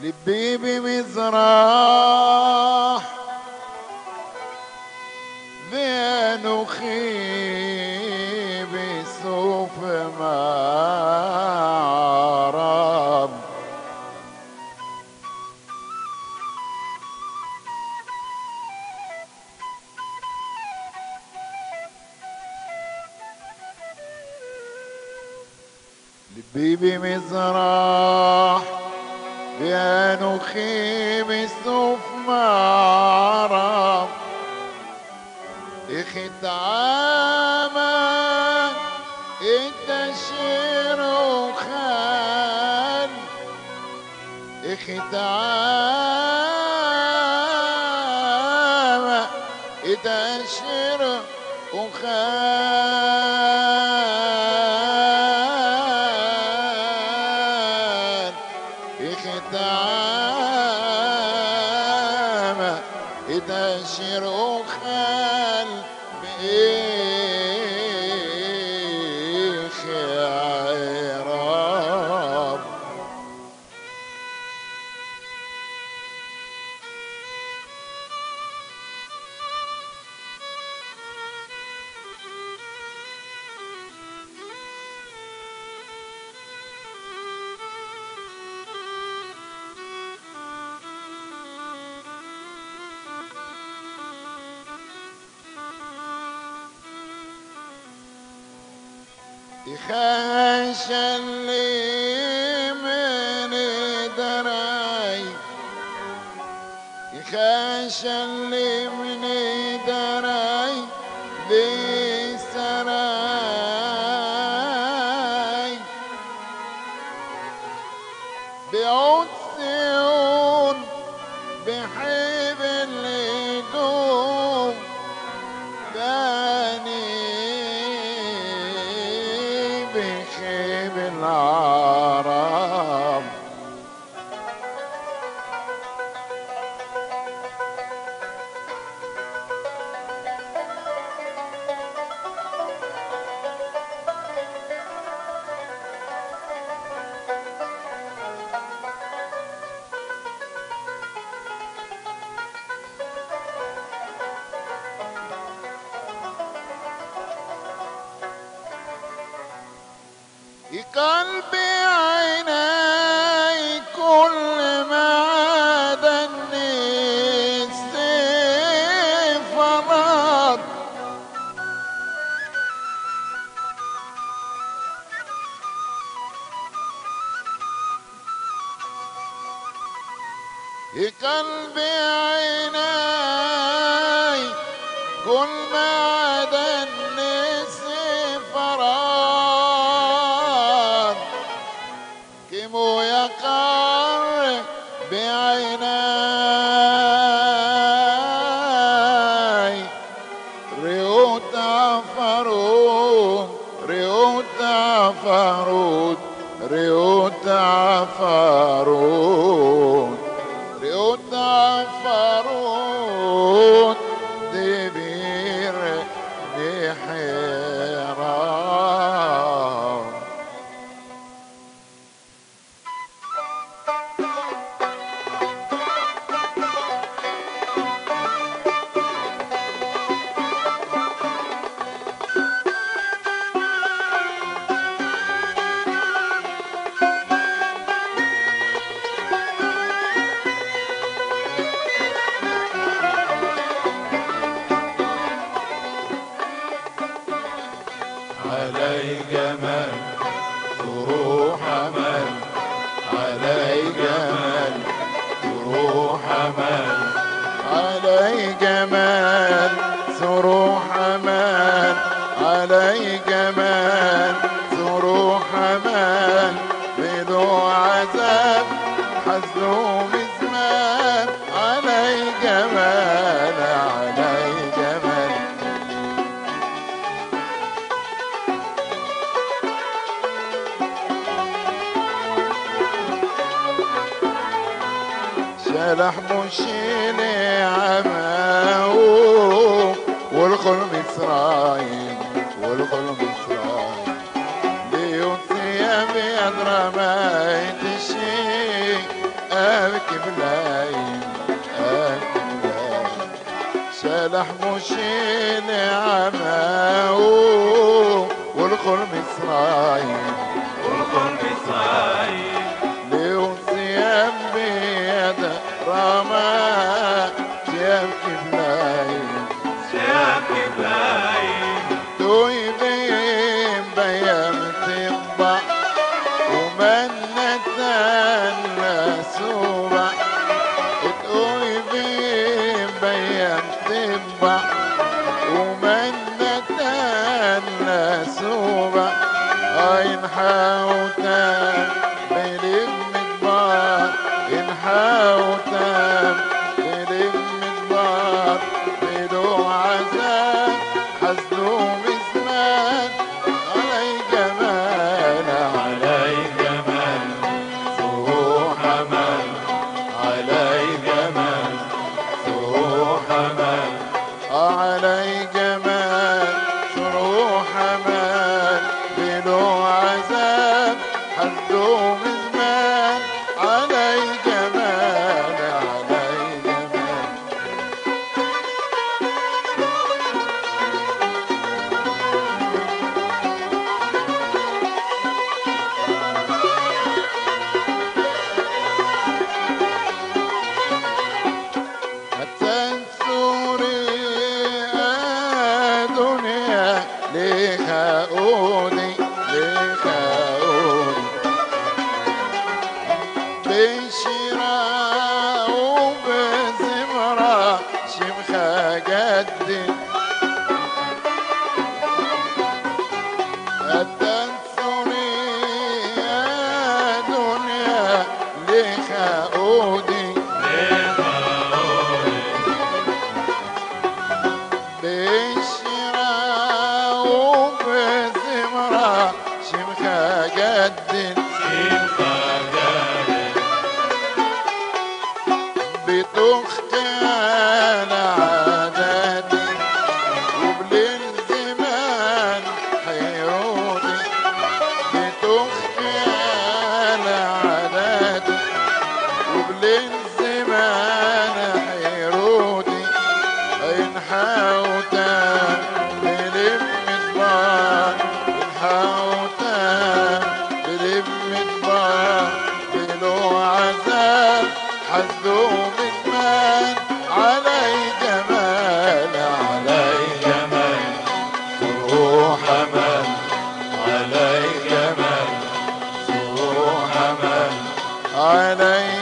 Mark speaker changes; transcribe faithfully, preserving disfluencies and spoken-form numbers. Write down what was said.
Speaker 1: لبي بمزراح ذين خيب سوف معرب لبي بمزراح ذين خيب سوف معرب اختعاما التشير خان اختعاما التشير خان اختعاما التشير خان بإيخ عراب يخشى اللي من دراي يخشى اللي من دراي ذي سراي بعود سيون بحيب اللي دوم ثاني بخيب العرب قلبي عيني كل ما عدني السيف فرط قلبي عيني كل ما عدني السيف فرط كمو يقر بعيناي ريوت عفروت ريوت عفروت ريوت عفروت ريوت عفروت دبير بحيران
Speaker 2: علي جمال تروح أمل علي جمال تروح أمل
Speaker 1: علي جمال سروح أمان علي جمال سروح أمان بلو عذاب حزنوا بزمان علي جمال علي جمال شلح مشيلي عماو والخل مصرايم والخل مصرايم بيوت ثيابي أدرى ما يتشي لحم شيل عماه والقلب إسرائيل
Speaker 2: والقلب إسرائيل
Speaker 1: ليو ثياب بيد رما ثياب كبلايين
Speaker 2: ثياب كبلايين
Speaker 1: توي بيم بيام تطبع ومن نتنى سوبع توي بيم بيام تطبع ومن نتنى سوبع اين حاوتا بلم مدبار ان حاوتا بلم مدبار بدو عذاب حزنوم زمان علي جمال
Speaker 2: علي جمال سروح أمل علي جمال سروح أمل
Speaker 1: علي جمال شروح أمان بلو عذاب حزنوم زمان علي جمال علي جمال التنسوري دنيا ليها أودي ليها أودي بشراء وبزمرة شمخة جدي التنسوري دنيا ليها أودي بشراء وبزمرة شمخة جد بتخطي على عاداتي وبالزمان حيرودي بتخطي على عاداتي وبالزمان حيرودي إن حاوتا بلم مدبار إن حاوتا بلم مدبار بلو عذاب حزوم إدمان علي جمال
Speaker 2: علي جمال سروح أمل علي جمال سروح أمل
Speaker 1: علي